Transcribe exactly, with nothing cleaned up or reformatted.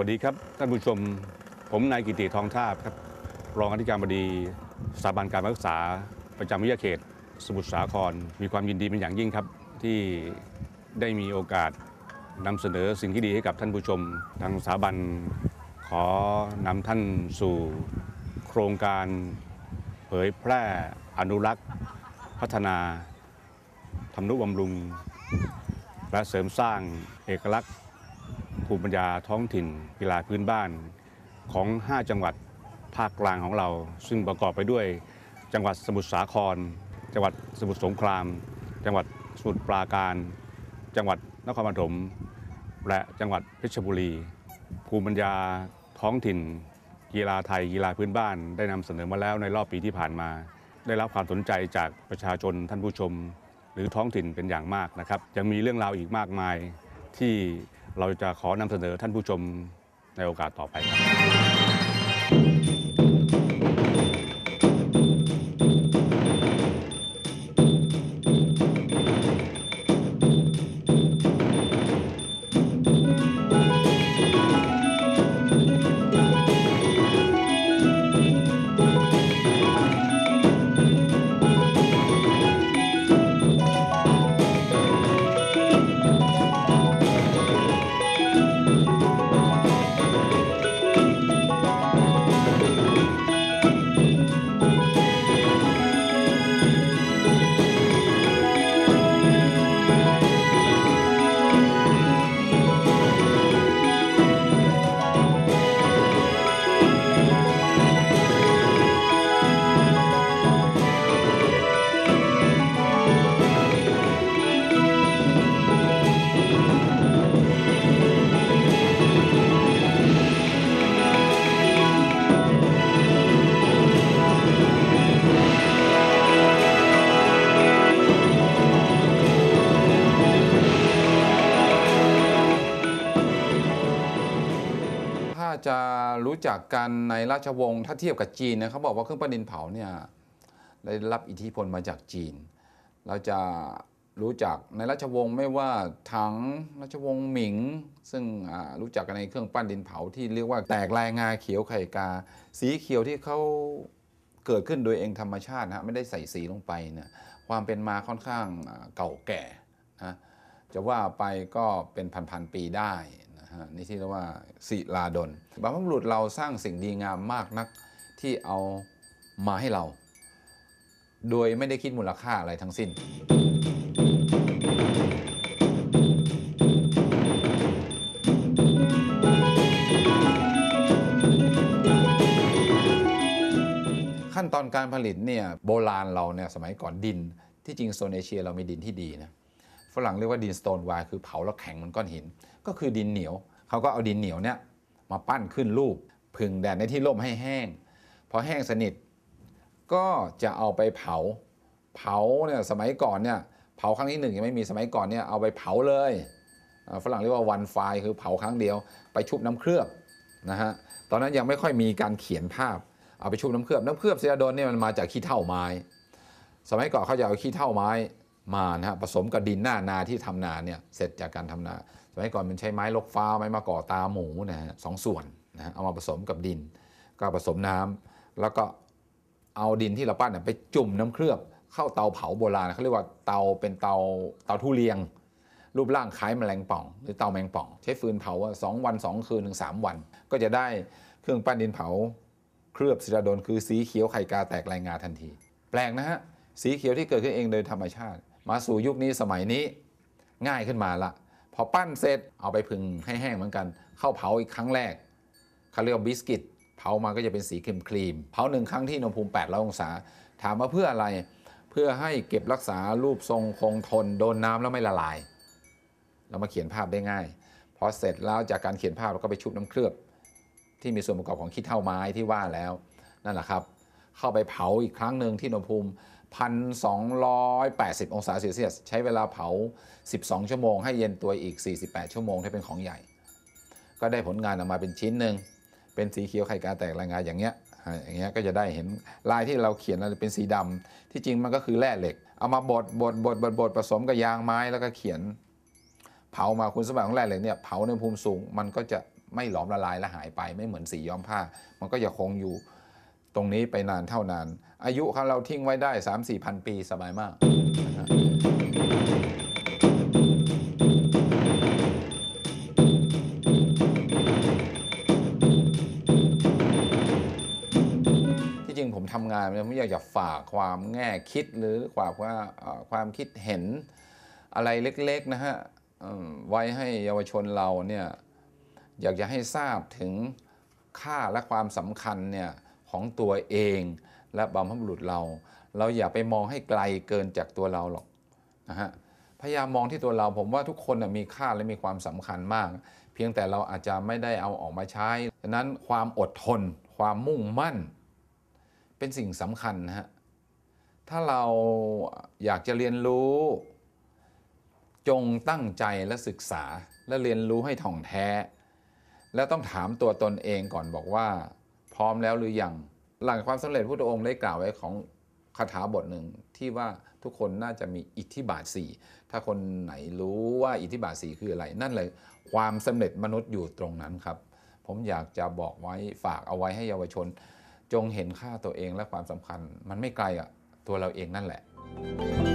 วัสดีครับท่านผู้ชมผมนายกิติทองทาบครับรองอธิการบดีสถาบันการศึกษาประจำวิทยาเขตสมุทรสาครมีความยินดีเป็นอย่างยิ่งครับที่ได้มีโอกาสนำเสนอสิ่งที่ดีให้กับท่านผู้ชมทางสถาบันขอนำท่านสู่โครงการเผยแพร่อนุรักษ์พัฒนาทำนุบำรุงและเสริมสร้างเอกลักษณ์ภูมิปัญญาท้องถิ่นกีฬาพื้นบ้านของห้าจังหวัดภาคกลางของเราซึ่งประกอบไปด้วยจังหวัดสมุทรสาครจังหวัดสมุทรสงครามจังหวัดสมุทรปราการจังหวัดนครปฐมและจังหวัดเพชรบุรีภูมิปัญญาท้องถิ่นกีฬาไทยกีฬาพื้นบ้านได้นำเสนอมาแล้วในรอบปีที่ผ่านมาได้รับความสนใจจากประชาชนท่านผู้ชมหรือท้องถิ่นเป็นอย่างมากนะครับยังมีเรื่องราวอีกมากมายที่เราจะขอนำเสนอท่านผู้ชมในโอกาสต่อไปครับจะรู้จักกันในราชวงศ์ถ้าเทียบกับจีนนะเขาบอกว่าเครื่องปั้นดินเผาเนี่ยได้รับอิทธิพลมาจากจีนเราจะรู้จักในราชวงศ์ไม่ว่าถังราชวงศ์หมิงซึ่งรู้จักกันในเครื่องปั้นดินเผาที่เรียกว่าแตกลายงาเขียวไข่กาสีเขียวที่เขาเกิดขึ้นโดยเองธรรมชาตินะไม่ได้ใส่สีลงไปเนี่ยความเป็นมาค่อนข้างเก่าแก่นะจะว่าไปก็เป็นพันๆปีได้นี่ที่เรียกว่าศิลาดลบรรพบุรุษเราสร้างสิ่งดีงามมากนักที่เอามาให้เรา โดยไม่ได้คิดมูลค่าอะไรทั้งสิ้นขั้นตอนการผลิตเนี่ยโบราณเราเนี่ยสมัยก่อนดินที่จริงโซนเอเชียเรามีดินที่ดีนะฝรั่งเรียกว่าดินสโตนไวร์คือเผาแล้วแข็งเหมือนก้อนหินก็คือดินเหนียวเขาก็เอาดินเหนียวเนี่ยมาปั้นขึ้นรูปผึ่งแดดในที่ร่มให้แห้งพอแห้งสนิทก็จะเอาไปเผาเผาเนี่ยสมัยก่อนเนี่ยเผาครั้งที่หนึ่งยังไม่มีสมัยก่อนเนี่ยเอาไปเผาเลยฝรั่งเรียกว่าวันไฟคือเผาครั้งเดียวไปชุบน้ำเคลือบนะฮะตอนนั้นยังไม่ค่อยมีการเขียนภาพเอาไปชุบน้ำเคลือบน้ำเคลือบเซราโดนเนี่ยมันมาจากขี้เถ้าไม้สมัยก่อนเขาจะเอาขี้เถ้าไม้มานะฮะผสมกับดินหน้านาที่ทำนาเนี่ยเสร็จจากการทำนาสมัยก่อนมันใช้ไม้ลกฟ้าไม้มะกอกตาหมูนะฮะสองส่วนนะเอามาผสมกับดินก็ผสมน้ำแล้วก็เอาดินที่เราปั้นไปจุ่มน้ำเคลือบเข้าเตาเผาโบราณเขาเรียกว่าเตาเป็นเตาเตาทุเรียงรูปร่างคล้ายแมลงป่องหรือเตาแมงป่องใช้ฟืนเผาสองวันสองคืนถึงสามวันก็จะได้เครื่องปั้นดินเผาเคลือบศิลาดลคือสีเขียวไข่กาแตกลายงาทันทีแปลกนะฮะสีเขียวที่เกิดขึ้นเองโดยธรรมชาติมาสู่ยุคนี้สมัยนี้ง่ายขึ้นมาละพอปั้นเสร็จเอาไปผึ่งให้แห้งเหมือนกันเข้าเผาอีกครั้งแรกเขาเรียกว่าบิสกิตเผามาก็จะเป็นสีครีมครีมเผาหนึ่งครั้งที่อุณหภูมิแปดร้อยองศาถามว่าเพื่ออะไรเพื่อให้เก็บรักษารูปทรงคงทนโดนน้ำแล้วไม่ละลายเรามาเขียนภาพได้ง่ายพอเสร็จแล้วจากการเขียนภาพเราก็ไปชุบน้ำเคลือบที่มีส่วนประกอบของขี้เถ้าไม้ที่ว่าแล้วนั่นแหละครับเข้าไปเผาอีกครั้งหนึ่งที่อุณหภูมิ หนึ่งพันสองร้อยแปดสิบ องศาเซลเซียสใช้เวลาเผาสิบสองชั่วโมงให้เย็นตัวอีกสี่สิบแปดชั่วโมงถ้าเป็นของใหญ่ก็ได้ผลงานออกมาเป็นชิ้นหนึ่งเป็นสีเขียวไข่กาแตกลายงาอย่างเงี้ยอย่างเงี้ยก็จะได้เห็นลายที่เราเขียนเป็นสีดำที่จริงมันก็คือแร่เหล็กเอามาบดบดบดบดบดผสมกับยางไม้แล้วก็เขียนเผามาคุณสมบัติของแร่เหล็กเนี่ยเผาในอุณหภูมิสูงมันก็จะไม่หลอมละลายและหายไปไม่เหมือนสีย้อมผ้ามันก็จะคงอยู่ตรงนี้ไปนานเท่านานอายุของเราทิ้งไว้ได้ สามสี่ พันปีสบายมากนะที่จริงผมทำงานเนี่ยไม่อยากจะฝากความแง่คิดหรือความว่าความคิดเห็นอะไรเล็กๆนะฮะไว้ให้เยาวชนเราเนี่ยอยากจะให้ทราบถึงค่าและความสำคัญเนี่ยของตัวเองและบรรพบุรุษเราเราอย่าไปมองให้ไกลเกินจากตัวเราหรอกนะฮะพยายามมองที่ตัวเราผมว่าทุกคนมีค่าและมีความสำคัญมากเพียงแต่เราอาจจะไม่ได้เอาออกมาใช้ฉะนั้นความอดทนความมุ่งมั่นเป็นสิ่งสำคัญนะฮะถ้าเราอยากจะเรียนรู้จงตั้งใจและศึกษาและเรียนรู้ให้ท่องแท้และต้องถามตัวตนเองก่อนบอกว่าพร้อมแล้วหรือยังหลังความสำเร็จพระพุทธองค์ได้กล่าวไว้ของคาถาบทหนึ่งที่ว่าทุกคนน่าจะมีอิทธิบาทสี่ถ้าคนไหนรู้ว่าอิทธิบาทสี่คืออะไรนั่นเลยความสำเร็จมนุษย์อยู่ตรงนั้นครับผมอยากจะบอกไว้ฝากเอาไว้ให้เยาวชนจงเห็นค่าตัวเองและความสำคัญมันไม่ไกลอ่ะตัวเราเองนั่นแหละ